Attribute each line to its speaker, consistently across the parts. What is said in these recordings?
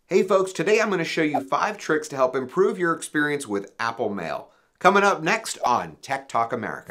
Speaker 1: Hey folks, today I'm going to show you 5 tricks to help improve your experience with Apple Mail. Coming up next on Tech Talk America.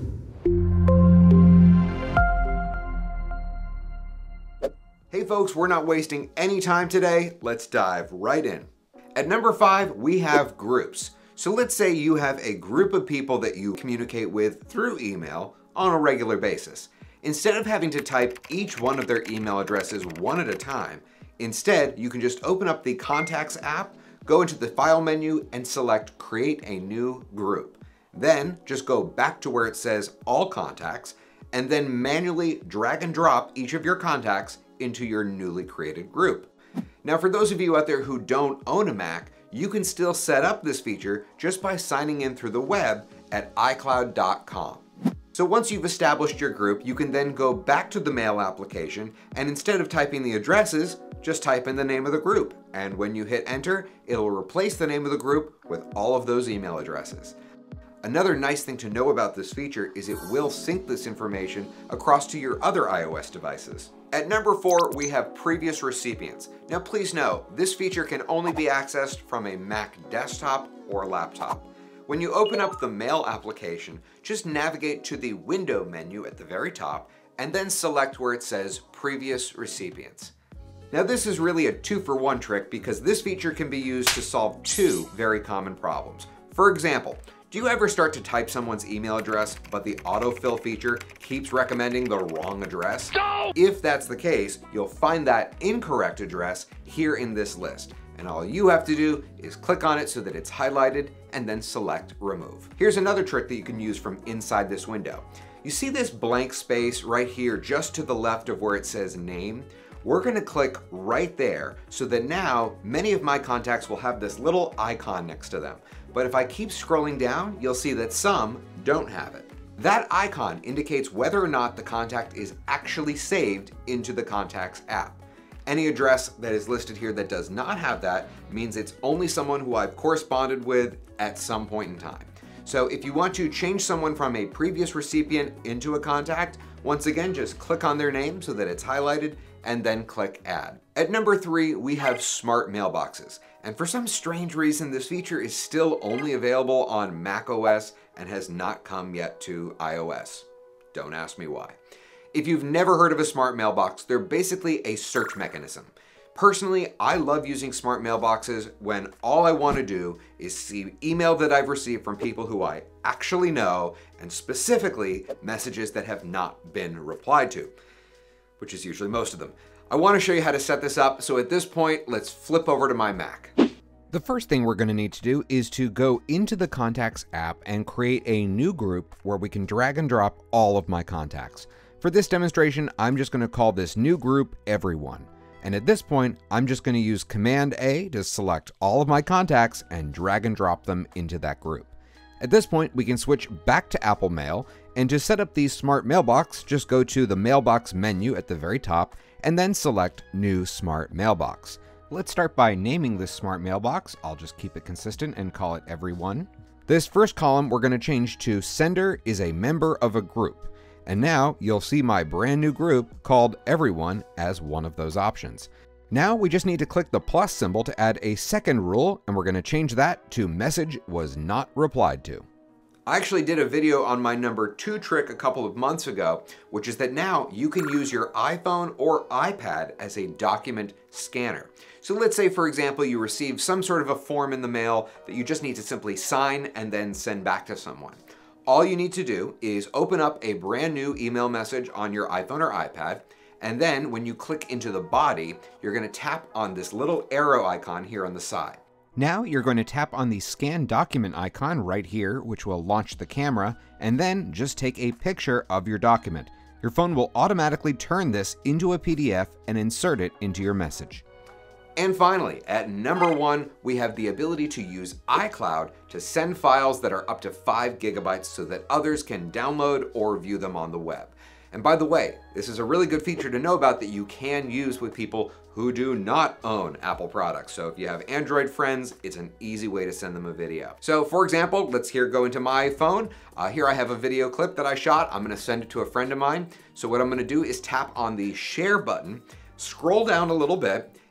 Speaker 1: Hey folks, we're not wasting any time today. Let's dive right in. At number 5, we have groups. So let's say you have a group of people that you communicate with through email on a regular basis. Instead of having to type each one of their email addresses one at a time, instead, you can just open up the Contacts app, go into the File menu, and select Create a New Group. Then, just go back to where it says All Contacts, and then manually drag and drop each of your contacts into your newly created group. Now, for those of you out there who don't own a Mac, you can still set up this feature just by signing in through the web at iCloud.com. So once you've established your group, you can then go back to the Mail application, and instead of typing the addresses, just type in the name of the group. And when you hit enter, it'll replace the name of the group with all of those email addresses. Another nice thing to know about this feature is it will sync this information across to your other iOS devices. At number 4, we have previous recipients. Now please know, this feature can only be accessed from a Mac desktop or laptop. When you open up the Mail application, just navigate to the Window menu at the very top and then select where it says Previous Recipients. Now this is really a 2-for-1 trick because this feature can be used to solve 2 very common problems. For example, do you ever start to type someone's email address, but the autofill feature keeps recommending the wrong address? No! If that's the case, you'll find that incorrect address here in this list. And all you have to do is click on it so that it's highlighted and then select Remove. Here's another trick that you can use from inside this window. You see this blank space right here just to the left of where it says Name? We're gonna click right there so that now many of my contacts will have this little icon next to them. But if I keep scrolling down, you'll see that some don't have it. That icon indicates whether or not the contact is actually saved into the Contacts app. Any address that is listed here that does not have that means it's only someone who I've corresponded with at some point in time. So if you want to change someone from a previous recipient into a contact, once again, just click on their name so that it's highlighted and then click Add. At number 3, we have smart mailboxes. And for some strange reason, this feature is still only available on macOS and has not come yet to iOS. Don't ask me why. If you've never heard of a smart mailbox, they're basically a search mechanism. Personally, I love using smart mailboxes when all I want to do is see email that I've received from people who I actually know, and specifically messages that have not been replied to, which is usually most of them. I want to show you how to set this up, so at this point, let's flip over to my Mac. The first thing we're going to need to do is to go into the Contacts app and create a new group where we can drag and drop all of my contacts. For this demonstration, I'm just going to call this new group Everyone. And at this point, I'm just going to use Command A to select all of my contacts and drag and drop them into that group. At this point, we can switch back to Apple Mail, and to set up the smart mailbox, just go to the Mailbox menu at the very top and then select New Smart Mailbox. Let's start by naming this smart mailbox. I'll just keep it consistent and call it Everyone. This first column we're going to change to Sender is a member of a group. And now you'll see my brand new group called Everyone as one of those options. Now we just need to click the plus symbol to add a second rule, and we're going to change that to Message was not replied to. I actually did a video on my number 2 trick a couple of months ago, which is that now you can use your iPhone or iPad as a document scanner. So let's say, for example, you receive some sort of a form in the mail that you just need to simply sign and then send back to someone. All you need to do is open up a brand new email message on your iPhone or iPad, and then when you click into the body, you're going to tap on this little arrow icon here on the side. Now you're going to tap on the Scan Document icon right here, which will launch the camera, and then just take a picture of your document. Your phone will automatically turn this into a PDF and insert it into your message. And finally, at number 1, we have the ability to use iCloud to send files that are up to 5 gigabytes so that others can download or view them on the web. And by the way, this is a really good feature to know about that you can use with people who do not own Apple products. So if you have Android friends, it's an easy way to send them a video. So for example, let's go into my phone. Here I have a video clip that I shot. I'm gonna send it to a friend of mine. So what I'm gonna do is tap on the share button, scroll down a little bit,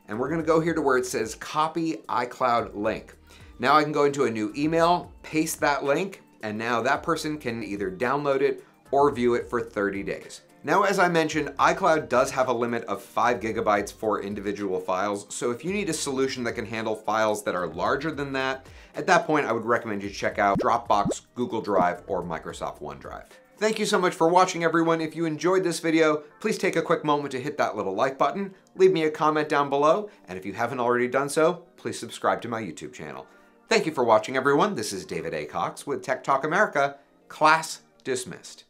Speaker 1: and we're gonna go here to where it says copy iCloud link. Now I can go into a new email, paste that link, and now that person can either download it or view it for 30 days. Now, as I mentioned, iCloud does have a limit of 5 gigabytes for individual files, so if you need a solution that can handle files that are larger than that, at that point I would recommend you check out Dropbox, Google Drive, or Microsoft OneDrive. Thank you so much for watching, everyone. If you enjoyed this video, please take a quick moment to hit that little like button, leave me a comment down below, and if you haven't already done so, please subscribe to my YouTube channel. Thank you for watching, everyone. This is David A. Cox with Tech Talk America. Class dismissed.